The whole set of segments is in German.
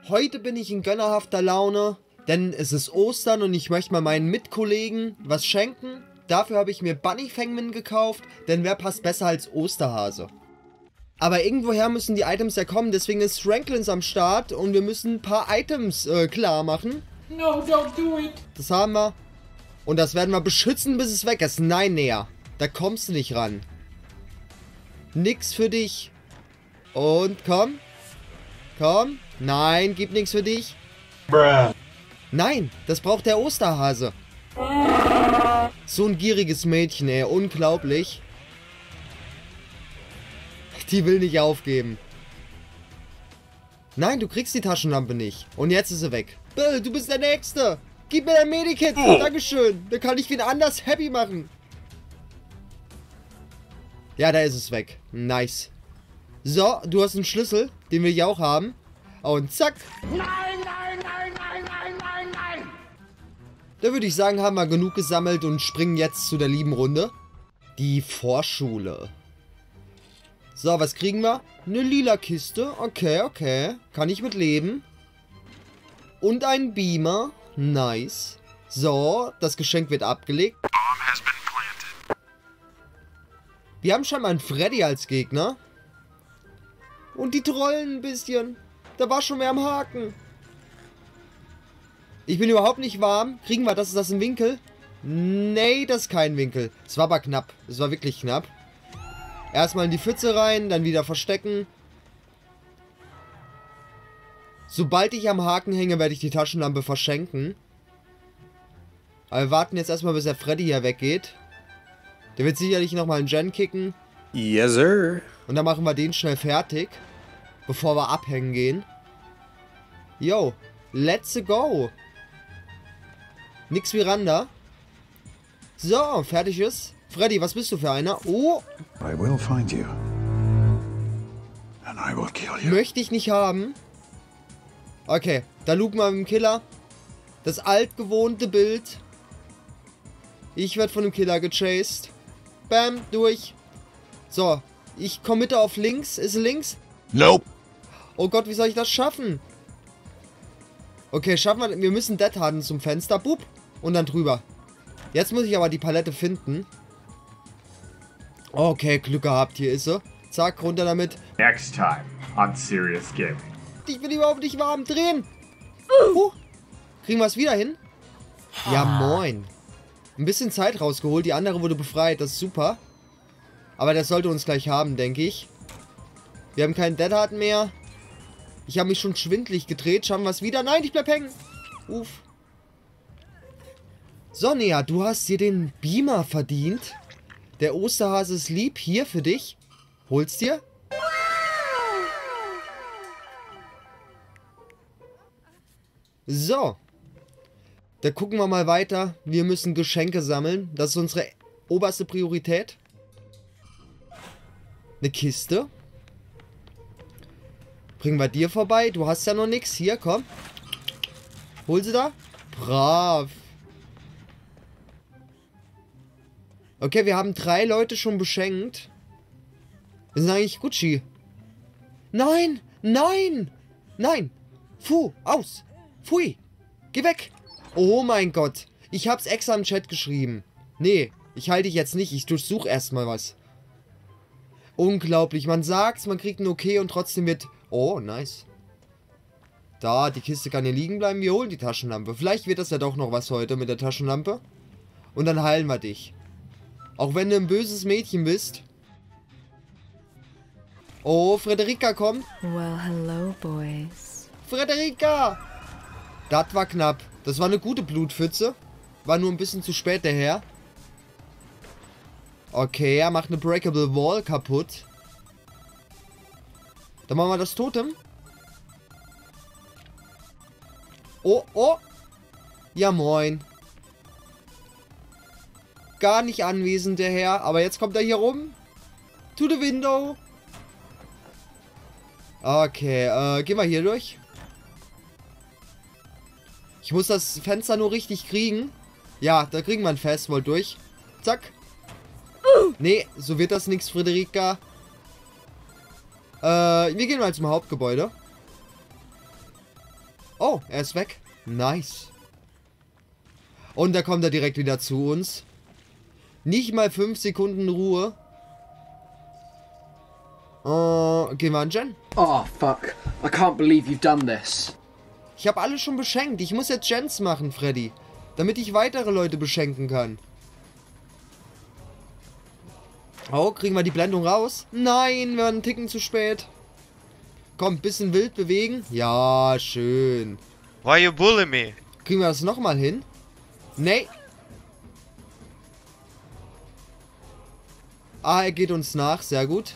Heute bin ich in gönnerhafter Laune, denn es ist Ostern und ich möchte mal meinen Mitkollegen was schenken. Dafür habe ich mir Bunny Fangman gekauft, denn wer passt besser als Osterhase? Aber irgendwoher müssen die Items ja kommen, deswegen ist Franklins am Start und wir müssen ein paar Items klar machen. No, don't do it. Das haben wir. Und das werden wir beschützen, bis es weg ist. Nein, näher. Da kommst du nicht ran. Nix für dich. Und komm. Komm. Nein, gib nichts für dich. Bruh. Nein, das braucht der Osterhase. So ein gieriges Mädchen, ey. Unglaublich. Die will nicht aufgeben. Nein, du kriegst die Taschenlampe nicht. Und jetzt ist sie weg. Bill, du bist der Nächste. Gib mir dein Medikit. Dankeschön. Dann kann ich wen anders happy machen. Ja, da ist es weg. Nice. So, du hast einen Schlüssel. Den will ich auch haben. Und zack. Nein, nein, nein, nein, nein, nein, nein. Da würde ich sagen, haben wir genug gesammelt und springen jetzt zu der lieben Runde. Die Vorschule. So, was kriegen wir? Eine lila Kiste. Okay, okay. Kann ich mit leben. Und ein Beamer. Nice. So, das Geschenk wird abgelegt. Wir haben schon mal einen Freddy als Gegner. Und die trollen ein bisschen. Da war schon mehr am Haken. Ich bin überhaupt nicht warm. Kriegen wir das? Ist das ein Winkel? Nee, das ist kein Winkel. Es war aber knapp. Es war wirklich knapp. Erstmal in die Pfütze rein, dann wieder verstecken. Sobald ich am Haken hänge, werde ich die Taschenlampe verschenken. Aber wir warten jetzt erstmal, bis der Freddy hier weggeht. Der wird sicherlich nochmal einen Gen kicken. Yes, sir. Und dann machen wir den schnell fertig. Bevor wir abhängen gehen. Yo, let's go. Nix wie Randa. So, fertig ist. Freddy, was bist du für einer? Oh. I will find you. And I will kill you. Möchte ich nicht haben. Okay, da lupen wir mit dem Killer. Das altgewohnte Bild. Ich werde von dem Killer gechased. Bam, durch. So, ich committe auf links. Ist links? Nope. Oh Gott, wie soll ich das schaffen? Okay, schaffen wir. Wir müssen Dead Harden zum Fenster. Boop. Und dann drüber. Jetzt muss ich aber die Palette finden. Okay, Glück gehabt. Hier ist sie. Zack, runter damit. Next time on Serious Gaming. Ich bin überhaupt nicht warm. Drehen. Kriegen wir es wieder hin? Ja, moin. Ein bisschen Zeit rausgeholt. Die andere wurde befreit. Das ist super. Aber das sollte uns gleich haben, denke ich. Wir haben keinen Dead Hard mehr. Ich habe mich schon schwindlig gedreht. Schauen wir es wieder? Nein, ich bleib hängen. Uff. So, Nea, du hast dir den Beamer verdient. Der Osterhase ist lieb. Hier für dich. Hol's dir. So. Da gucken wir mal weiter. Wir müssen Geschenke sammeln. Das ist unsere oberste Priorität. Eine Kiste. Bringen wir dir vorbei. Du hast ja noch nichts. Hier, komm. Hol sie da. Brav. Okay, wir haben 3 Leute schon beschenkt. Wir sind eigentlich Gucci. Nein! Nein! Nein! Fu! Aus! Pfui! Geh weg! Oh mein Gott! Ich hab's extra im Chat geschrieben. Nee, ich halte dich jetzt nicht. Ich durchsuche erstmal was. Unglaublich. Man sagt's, man kriegt ein Okay und trotzdem wird... Oh, nice. Da, die Kiste kann hier liegen bleiben. Wir holen die Taschenlampe. Vielleicht wird das ja doch noch was heute mit der Taschenlampe. Und dann heilen wir dich. Auch wenn du ein böses Mädchen bist. Oh, Frederika kommt. Well, hello, boys. Frederika! Das war knapp. Das war eine gute Blutpfütze. War nur ein bisschen zu spät daher. Okay, er macht eine Breakable Wall kaputt. Dann machen wir das Totem. Oh, oh. Ja, moin. Gar nicht anwesend, der Herr. Aber jetzt kommt er hier rum. To the window. Okay, gehen wir hier durch. Ich muss das Fenster nur richtig kriegen. Ja, da kriegen wir ein Fastball durch. Zack. Nee, so wird das nichts, Frederika. Wir gehen mal zum Hauptgebäude. Oh, er ist weg. Nice. Und da kommt er direkt wieder zu uns. Nicht mal 5 Sekunden Ruhe. Gehen wir an Jen? Oh, fuck. I can't believe you've done this. Ich habe alle schon beschenkt. Ich muss jetzt Gens machen, Freddy. Damit ich weitere Leute beschenken kann. Oh, kriegen wir die Blendung raus? Nein, wir waren einen Ticken zu spät. Komm, bisschen wild bewegen. Ja, schön. Why you bully me? Kriegen wir das nochmal hin? Nee. Ah, er geht uns nach. Sehr gut.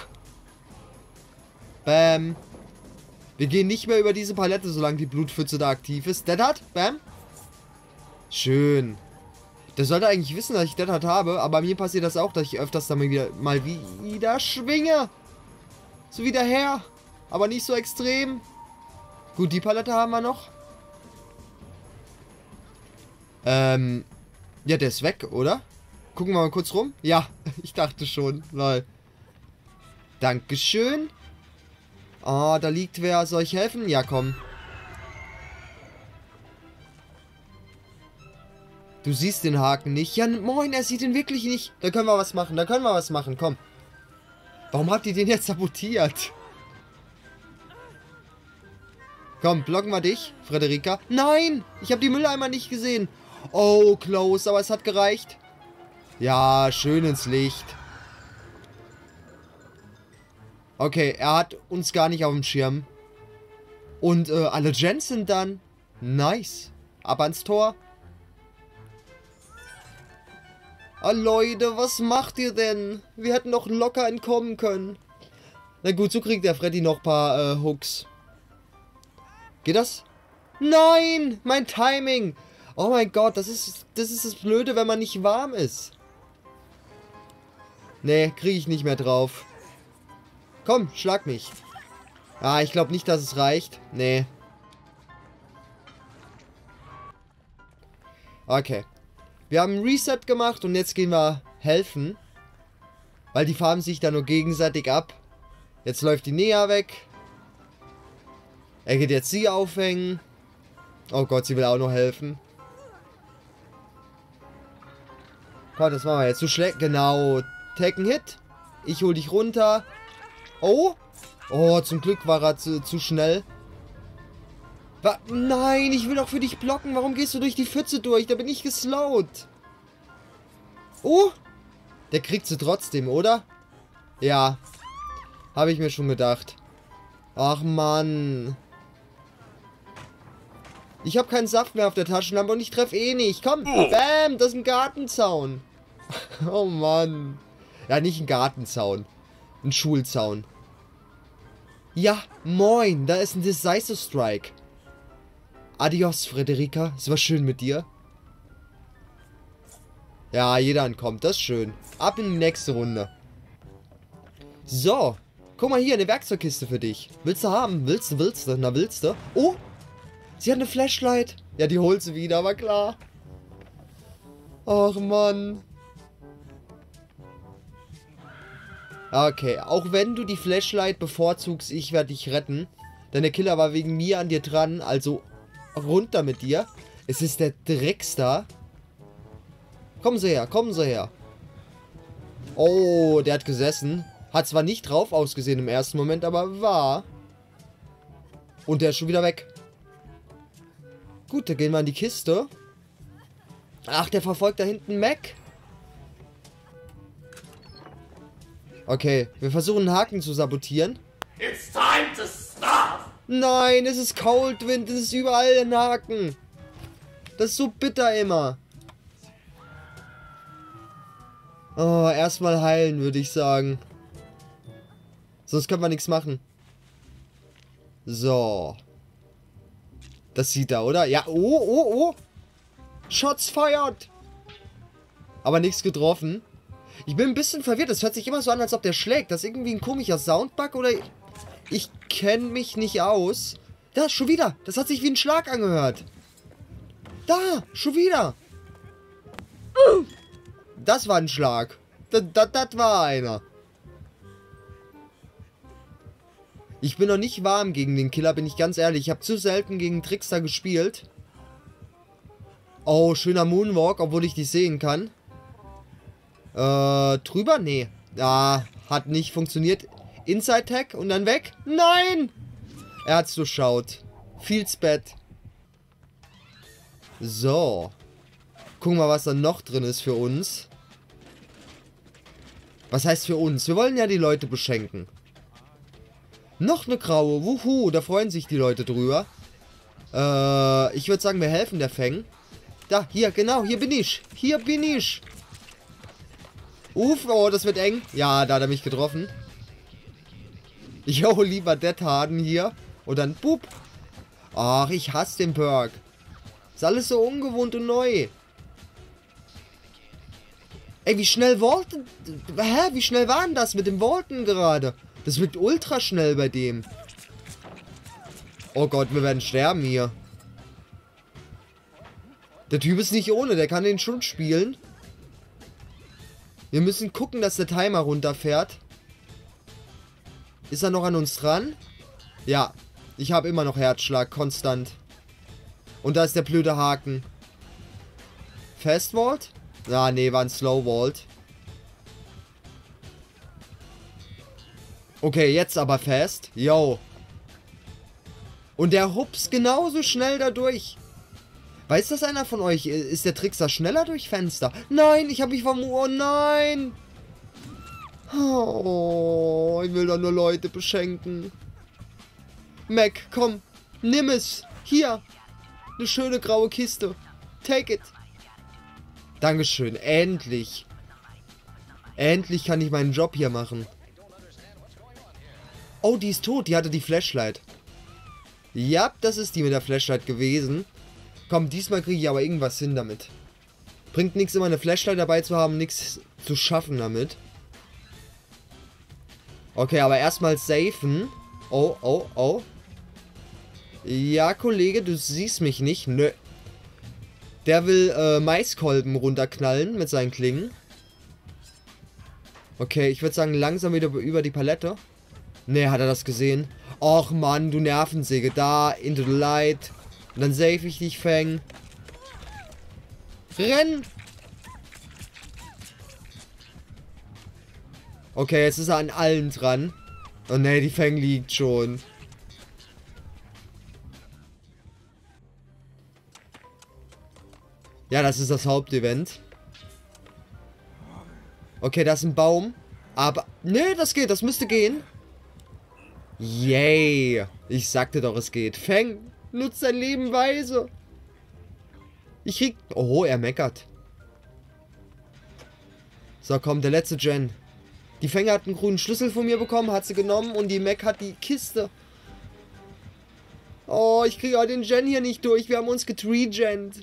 Bam. Wir gehen nicht mehr über diese Palette, solange die Blutpfütze da aktiv ist. Dead Hard? Bam. Schön. Der sollte eigentlich wissen, dass ich Dead Hard habe, aber mir passiert das auch, dass ich öfters dann mal wieder schwinge. So wieder her. Aber nicht so extrem. Gut, die Palette haben wir noch. Ja, der ist weg, oder? Gucken wir mal kurz rum. Ja, ich dachte schon. Lol. Dankeschön. Oh, da liegt wer. Soll ich helfen? Ja, komm. Du siehst den Haken nicht. Ja, moin, er sieht ihn wirklich nicht. Da können wir was machen. Da können wir was machen. Komm. Warum habt ihr den jetzt sabotiert? Komm, blocken wir dich, Frederika. Nein, ich habe die Mülleimer nicht gesehen. Oh, close, aber es hat gereicht. Ja, schön ins Licht. Okay, er hat uns gar nicht auf dem Schirm. Und alle Gens sind dann. Nice. Ab ans Tor. Ah, Leute, was macht ihr denn? Wir hätten doch locker entkommen können. Na gut, so kriegt der Freddy noch ein paar Hooks. Geht das? Nein! Mein Timing! Oh mein Gott, das ist das Blöde, wenn man nicht warm ist. Nee, kriege ich nicht mehr drauf. Komm, schlag mich. Ah, ich glaube nicht, dass es reicht. Nee. Okay. Wir haben ein Reset gemacht und jetzt gehen wir helfen. Weil die farben sich da nur gegenseitig ab. Jetzt läuft die Nea weg. Er geht jetzt sie aufhängen. Oh Gott, sie will auch noch helfen. Gott, das machen wir jetzt. Du schlägst. Genau. Take einen Hit. Ich hol dich runter. Oh. Oh, zum Glück war er zu schnell. Nein, ich will doch für dich blocken. Warum gehst du durch die Pfütze durch? Da bin ich geslowt. Oh. Der kriegt sie trotzdem, oder? Ja. Habe ich mir schon gedacht. Ach, Mann. Ich habe keinen Saft mehr auf der Taschenlampe und ich treffe eh nicht. Komm, bam, das ist ein Gartenzaun. Oh, Mann. Ja, nicht ein Gartenzaun. Ein Schulzaun. Ja, moin, da ist ein Decisive Strike. Adios, Frederika. Es war schön mit dir. Ja, jeder ankommt. Das ist schön. Ab in die nächste Runde. So. Guck mal hier, eine Werkzeugkiste für dich. Willst du haben? Willst du? Na, willst du? Oh! Sie hat eine Flashlight. Ja, die holt sie wieder, aber klar. Ach, Mann. Okay, auch wenn du die Flashlight bevorzugst, ich werde dich retten. Denn der Killer war wegen mir an dir dran, also runter mit dir. Es ist der Dreckstar. Kommen Sie her, kommen Sie her. Oh, der hat gesessen. Hat zwar nicht drauf ausgesehen im ersten Moment, aber war. Und der ist schon wieder weg. Gut, dann gehen wir an die Kiste. Ach, der verfolgt da hinten Mac. Okay, wir versuchen einen Haken zu sabotieren. It's time to stop! Nein, es ist Cold Wind, es ist überall ein Haken. Das ist so bitter immer. Oh, erstmal heilen, würde ich sagen. Sonst können wir nichts machen. So. Das sieht er, oder? Ja, oh. Shots fired. Aber nichts getroffen. Ich bin ein bisschen verwirrt. Das hört sich immer so an, als ob der schlägt. Das ist irgendwie ein komischer Soundbug oder... Ich kenne mich nicht aus. Da, schon wieder. Das hat sich wie ein Schlag angehört. Da, schon wieder. Das war ein Schlag. Das war einer. Ich bin noch nicht warm gegen den Killer, bin ich ganz ehrlich. Ich habe zu selten gegen Trickster gespielt. Oh, schöner Moonwalk, obwohl ich dich sehen kann. Drüber? Nee. Ah, hat nicht funktioniert. Inside-Tag und dann weg? Nein! Er hat's durchschaut. Feels bad. So. Gucken wir mal, was da noch drin ist für uns. Was heißt für uns? Wir wollen ja die Leute beschenken. Noch eine graue. Wuhu, da freuen sich die Leute drüber. Ich würde sagen, wir helfen der Feng. Da, hier, genau, hier bin ich. Hier bin ich. Uff, oh, das wird eng. Ja, da hat er mich getroffen. Jo, lieber Dead Harden hier. Und dann, boop. Ach, ich hasse den Perk. Ist alles so ungewohnt und neu. Ey, wie schnell Vaulten... Hä? Wie schnell war denn das mit dem Vaulten gerade? Das wirkt ultra schnell bei dem. Oh Gott, wir werden sterben hier. Der Typ ist nicht ohne, der kann den schon spielen. Wir müssen gucken, dass der Timer runterfährt. Ist er noch an uns dran? Ja, ich habe immer noch Herzschlag, konstant. Und da ist der blöde Haken. Fast Vault? Ah, nee, war ein Slow Vault. Okay, jetzt aber fast. Yo. Und der hupst genauso schnell dadurch. Weiß das einer von euch? Ist der Trickster schneller durch Fenster? Nein, ich habe mich vom... Oh nein. Oh, ich will doch nur Leute beschenken. Mac, komm. Nimm es. Hier. Eine schöne graue Kiste. Take it. Dankeschön. Endlich. Endlich kann ich meinen Job hier machen. Oh, die ist tot. Die hatte die Flashlight. Ja, das ist die mit der Flashlight gewesen. Komm, diesmal kriege ich aber irgendwas hin damit. Bringt nichts, immer eine Flashlight dabei zu haben, nichts zu schaffen damit. Okay, aber erstmal safen. Oh, oh, oh. Ja, Kollege, du siehst mich nicht. Nö. Der will Maiskolben runterknallen mit seinen Klingen. Okay, ich würde sagen, langsam wieder über die Palette. Ne, hat er das gesehen? Och Mann, du Nervensäge. Da, into the light. Und dann save ich dich, Feng. Renn! Okay, jetzt ist er an allen dran. Oh ne, die Feng liegt schon. Ja, das ist das Hauptevent. Okay, da ist ein Baum. Aber... Ne, das geht, das müsste gehen. Yay. Ich sagte doch, es geht. Feng, nutzt dein Leben weise. Ich krieg... Oh, er meckert. So, komm, der letzte Gen. Die Feng hat einen grünen Schlüssel von mir bekommen, hat sie genommen und die Mac hat die Kiste. Oh, ich kriege auch den Gen hier nicht durch. Wir haben uns getregent.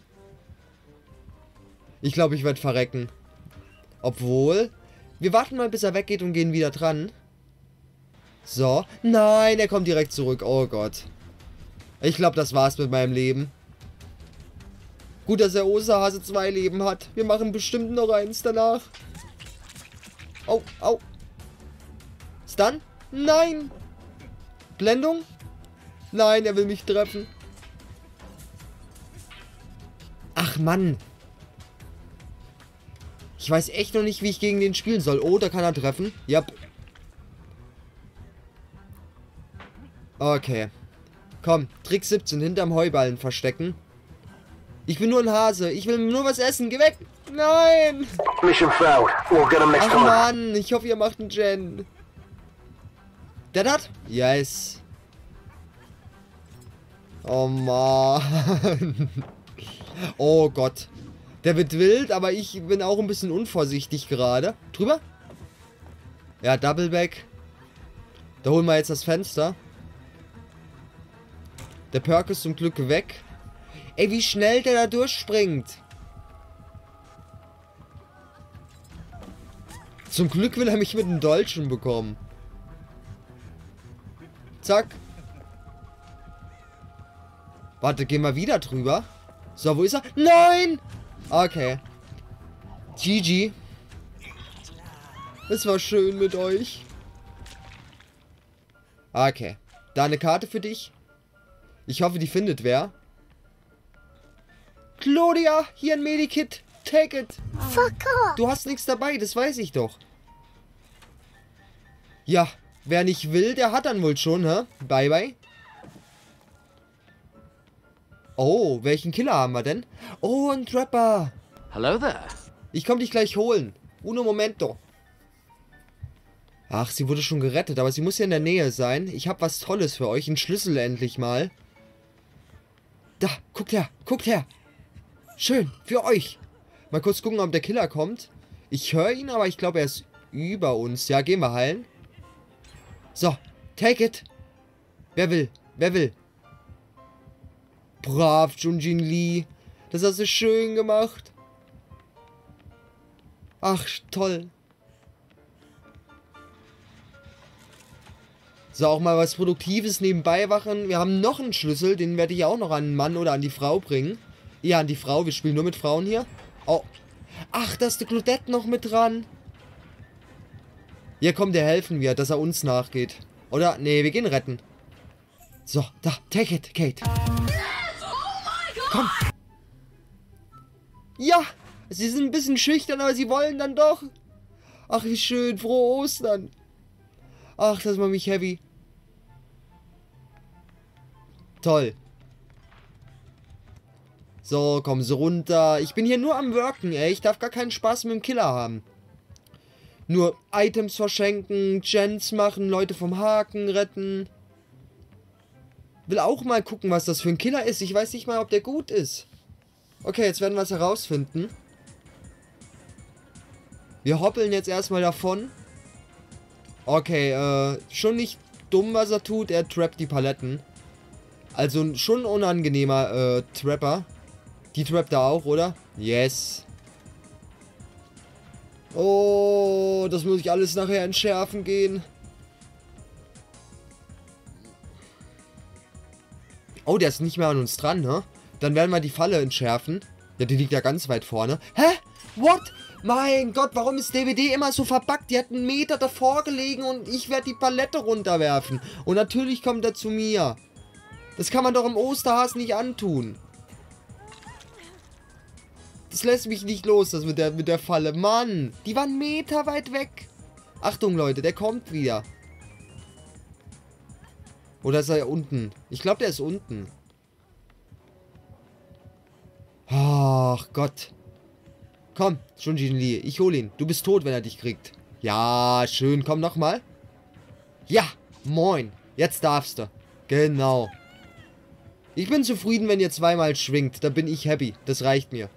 Ich glaube, ich werde verrecken. Obwohl, wir warten mal, bis er weggeht und gehen wieder dran. So. Nein, er kommt direkt zurück. Oh Gott. Ich glaube, das war's mit meinem Leben. Gut, dass der Osterhase 2 Leben hat. Wir machen bestimmt noch eins danach. Oh, au. Stun? Nein. Blendung? Nein, er will mich treffen. Ach, Mann. Ich weiß echt noch nicht, wie ich gegen den spielen soll. Oh, da kann er treffen. Yep. Okay. Komm, Trick 17, hinterm Heuballen verstecken. Ich bin nur ein Hase. Ich will nur was essen. Geh weg. Nein. Mission failed. We'll get him next Ach time. Mann, ich hoffe, ihr macht einen Gen. Der hat? Yes. Oh Mann. Oh Gott. Der wird wild, aber ich bin auch ein bisschen unvorsichtig gerade. Drüber? Ja, Doubleback. Da holen wir jetzt das Fenster. Der Perk ist zum Glück weg. Ey, wie schnell der da durchspringt. Zum Glück will er mich mit einem Dolchen bekommen. Zack. Warte, gehen wir wieder drüber. So, wo ist er? Nein! Okay. GG. Es war schön mit euch. Okay. Da eine Karte für dich. Ich hoffe, die findet wer. Claudia, hier ein Medikit. Take it. Fuck off! Du hast nichts dabei, das weiß ich doch. Ja, wer nicht will, der hat dann wohl schon, hä? Bye, bye. Oh, welchen Killer haben wir denn? Oh, ein Trapper. Hello there. Ich komm dich gleich holen. Uno momento. Ach, sie wurde schon gerettet, aber sie muss ja in der Nähe sein. Ich habe was Tolles für euch. Einen Schlüssel endlich mal. Da, guckt her, guckt her. Schön, für euch. Mal kurz gucken, ob der Killer kommt. Ich höre ihn, aber ich glaube, er ist über uns. Ja, gehen wir heilen. So, take it. Wer will? Wer will? Brav, Junjin Lee. Das hast du schön gemacht. Ach, toll. So, auch mal was Produktives nebenbei machen. Wir haben noch einen Schlüssel, den werde ich auch noch an den Mann oder an die Frau bringen. Ja, an die Frau. Wir spielen nur mit Frauen hier. Oh. Ach, da ist der Claudette noch mit dran. Ja, komm, der helfen wir, dass er uns nachgeht. Oder? Nee, wir gehen retten. So, da, take it, Kate. Komm. Ja, sie sind ein bisschen schüchtern, aber sie wollen dann doch. Ach, wie schön, frohe Ostern. Ach, das macht mich heavy. Toll. So, kommen Sie runter. Ich bin hier nur am Worken, ey. Ich darf gar keinen Spaß mit dem Killer haben. Nur Items verschenken, Gens machen, Leute vom Haken retten. Will auch mal gucken, was das für ein Killer ist. Ich weiß nicht mal, ob der gut ist. Okay, jetzt werden wir es herausfinden. Wir hoppeln jetzt erstmal davon. Okay, schon nicht dumm, was er tut. Er trappt die Paletten. Also schon ein unangenehmer Trapper. Die trappt er auch, oder? Yes. Oh, das muss ich alles nachher entschärfen gehen. Oh, der ist nicht mehr an uns dran, ne? Dann werden wir die Falle entschärfen. Ja, die liegt ja ganz weit vorne. Hä? What? Mein Gott, warum ist DVD immer so verbuggt? Die hat einen Meter davor gelegen und ich werde die Palette runterwerfen. Und natürlich kommt er zu mir. Das kann man doch im Osterhasen nicht antun. Das lässt mich nicht los, das mit der Falle. Mann, die war einen Meter weit weg. Achtung, Leute, der kommt wieder. Oder ist er unten? Ich glaube, der ist unten. Ach Gott. Komm, Junjin Lee, ich hole ihn. Du bist tot, wenn er dich kriegt. Ja, schön. Komm nochmal. Ja, moin. Jetzt darfst du. Genau. Ich bin zufrieden, wenn ihr zweimal schwingt. Da bin ich happy. Das reicht mir.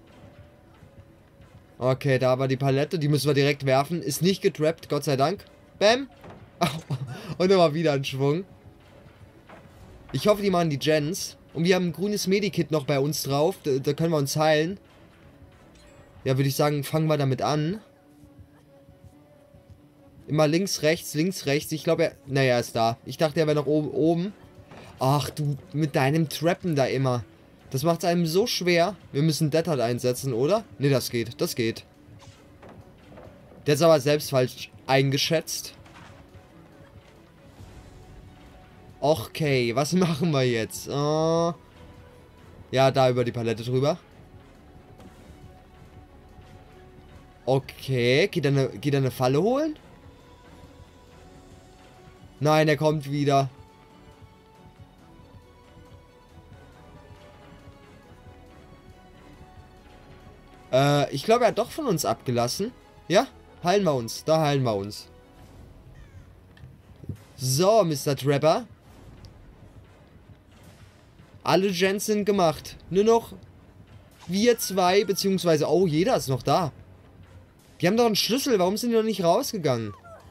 Okay, da war die Palette. Die müssen wir direkt werfen. Ist nicht getrappt, Gott sei Dank. Bam. Und immer wieder ein Schwung. Ich hoffe, die machen die Gens. Und wir haben ein grünes Medikit noch bei uns drauf. Da können wir uns heilen. Ja, würde ich sagen, fangen wir damit an. Immer links, rechts, links, rechts. Ich glaube, naja, er ist da. Ich dachte, er wäre noch oben. Ach, du, mit deinem Trappen da immer. Das macht es einem so schwer. Wir müssen Dead Hard einsetzen, oder? Ne, das geht. Das geht. Der ist aber selbst falsch eingeschätzt. Okay, was machen wir jetzt? Ja, da über die Palette drüber. Okay, geht er eine Falle holen? Nein, er kommt wieder. Ich glaube, er hat doch von uns abgelassen. Ja, heilen wir uns. Da heilen wir uns. So, Mr. Trapper. Alle Gens sind gemacht. Nur noch wir zwei, beziehungsweise... Oh, jeder ist noch da. Die haben doch einen Schlüssel. Warum sind die noch nicht rausgegangen?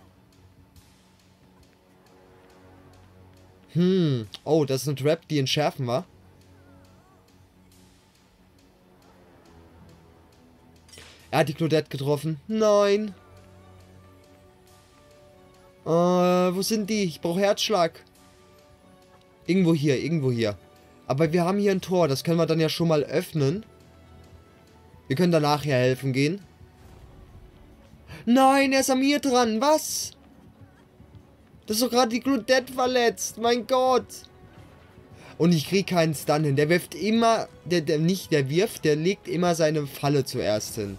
Oh, das ist eine Trap, die entschärfen war. Er hat die Claudette getroffen. Nein. Wo sind die? Ich brauche Herzschlag. Irgendwo hier, irgendwo hier. Aber wir haben hier ein Tor. Das können wir dann ja schon mal öffnen. Wir können danach hier helfen gehen. Nein, er ist an mir dran. Was? Das ist doch gerade die Claudette verletzt. Mein Gott. Und ich krieg keinen Stun hin. Der wirft immer... Der legt immer seine Falle zuerst hin.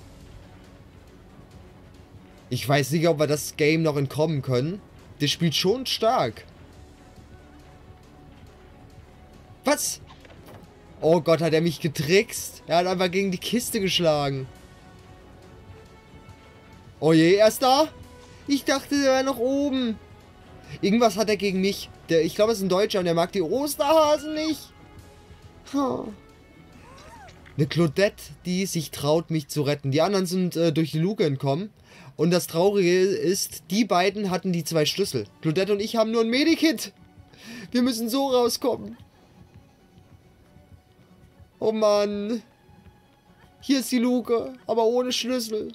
Ich weiß nicht, ob wir das Game noch entkommen können. Der spielt schon stark. Was? Oh Gott, hat er mich getrickst. Er hat einfach gegen die Kiste geschlagen. Oh je, er ist da? Ich dachte, er wäre noch oben. Irgendwas hat er gegen mich. Ich glaube, es ist ein Deutscher und der mag die Osterhasen nicht. Eine Claudette, die sich traut, mich zu retten. Die anderen sind durch die Luke entkommen. Und das Traurige ist, die beiden hatten die 2 Schlüssel. Claudette und ich haben nur ein Medikit. Wir müssen so rauskommen. Oh Mann. Hier ist die Luke, aber ohne Schlüssel.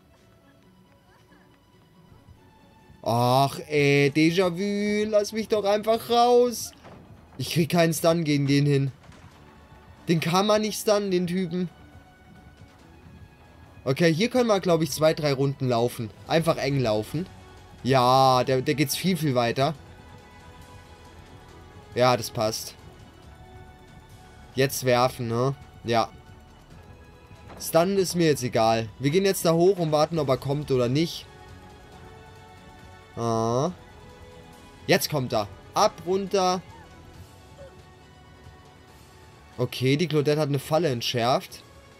Ach ey, Déjà-vu, lass mich doch einfach raus. Ich krieg keinen Stun gegen den hin. Den kann man nicht stunnen, den Typen. Okay, hier können wir, glaube ich, 2, 3 Runden laufen. Einfach eng laufen. Ja, der geht's viel, viel weiter. Ja, das passt. Jetzt werfen, ne? Ja. Stun ist mir jetzt egal. Wir gehen jetzt da hoch und warten, ob er kommt oder nicht. Ah. Jetzt kommt er. Ab, runter. Okay, die Claudette hat eine Falle entschärft.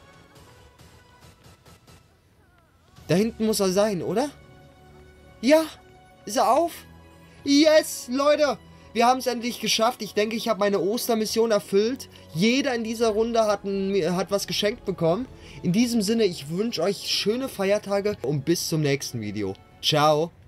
Da hinten muss er sein, oder? Ja. Ist er auf? Yes, Leute. Wir haben es endlich geschafft. Ich denke, ich habe meine Ostermission erfüllt. Jeder in dieser Runde hat was geschenkt bekommen. In diesem Sinne, ich wünsche euch schöne Feiertage und bis zum nächsten Video. Ciao.